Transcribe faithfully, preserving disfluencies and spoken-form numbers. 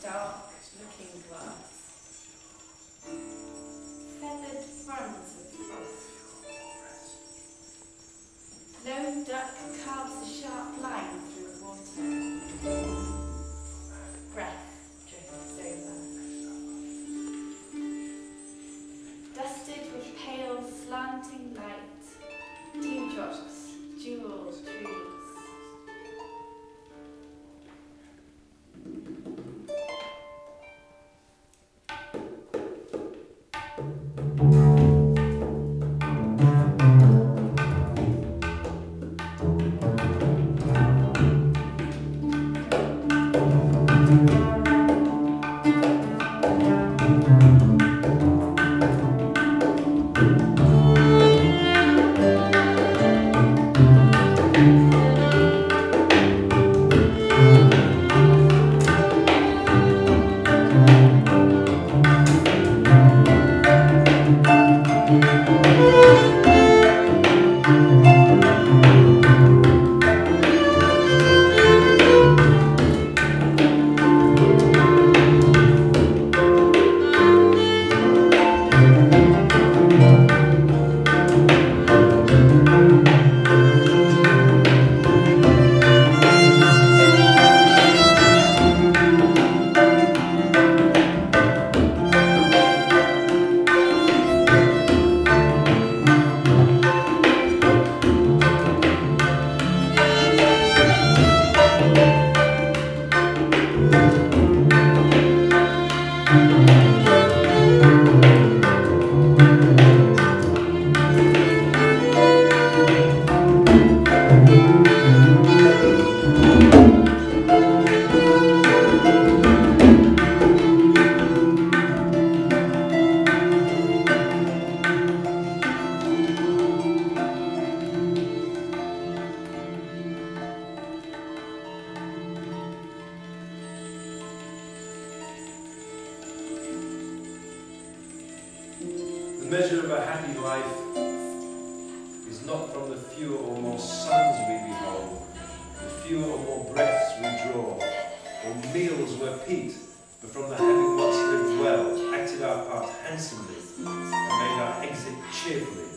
dark looking glass. Feathered fronds of frost. Lone duck carves a sharp line through water. Breath drifts over. Dusted with pale slanting light, dewdrops jewel trees. The measure of a happy life is not from the fewer or more suns we behold, the fewer or more breaths we draw, or meals we repeat, but from the having once lived well, acted our part handsomely, and made our exit cheerfully,